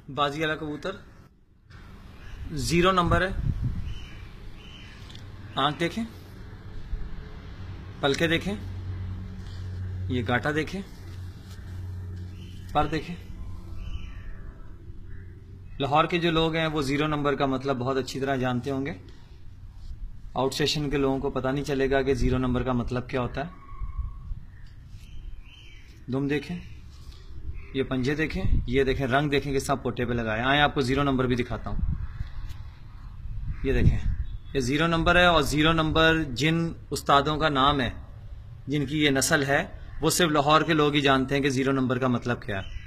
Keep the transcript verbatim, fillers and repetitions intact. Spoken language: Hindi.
बाजी वाला कबूतर जीरो नंबर है। आंख देखें, पलके देखें, ये गाटा देखें, पर देखें। लाहौर के जो लोग हैं वो जीरो नंबर का मतलब बहुत अच्छी तरह जानते होंगे। आउट स्टेशन के लोगों को पता नहीं चलेगा कि जीरो नंबर का मतलब क्या होता है। दुम देखें, ये पंजे देखें, ये देखें, रंग देखें कि सब पोटे पे लगाए। आए आपको जीरो नंबर भी दिखाता हूं। ये देखें, ये जीरो नंबर है। और जीरो नंबर जिन उस्तादों का नाम है, जिनकी ये नस्ल है, वो सिर्फ लाहौर के लोग ही जानते हैं कि जीरो नंबर का मतलब क्या है।